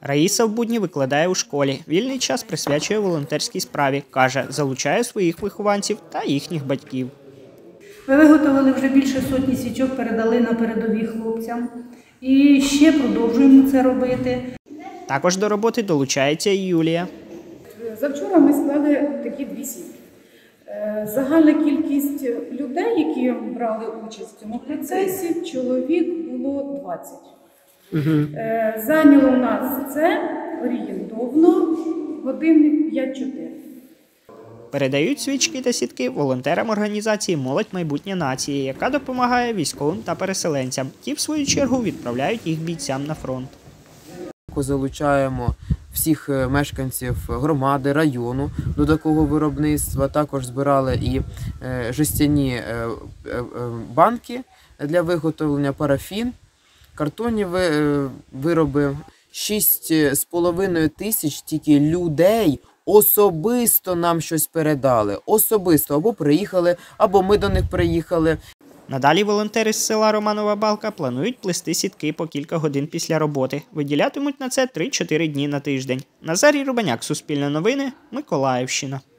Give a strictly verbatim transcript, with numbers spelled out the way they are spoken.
Раїса в будні викладає у школі. Вільний час присвячує волонтерській справі. Каже, залучає своїх вихованців та їхніх батьків. Ми виготовили вже більше сотні свічок, передали на передові хлопцям. І ще продовжуємо це робити. Також до роботи долучається і Юлія. Завчора ми склали такі дві сітки. Загальна кількість людей, які брали участь в цьому процесі, чоловік було двадцять. Угу. Зайняло у нас це орієнтовно годин п'ять-чотири. Передають свічки та сітки волонтерам організації «Молодь. Майбутнє нації», яка допомагає військовим та переселенцям. Ті, в свою чергу, відправляють їх бійцям на фронт. Залучаємо всіх мешканців громади, району до такого виробництва. Також збирали і жестяні банки для виготовлення, парафін, картонні вироби. Шість з половиною тисяч тільки людей особисто нам щось передали. Особисто. Або приїхали, або ми до них приїхали. Надалі волонтери з села Романова Балка планують плести сітки по кілька годин після роботи. Виділятимуть на це три-чотири дні на тиждень. Назарій Рубаняк, Суспільне новини, Миколаївщина.